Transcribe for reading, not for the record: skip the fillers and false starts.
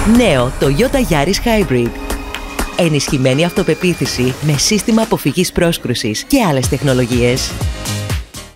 Νέο Toyota Yaris Hybrid. Ενισχυμένη αυτοπεποίθηση με σύστημα αποφυγής πρόσκρουσης και άλλες τεχνολογίες.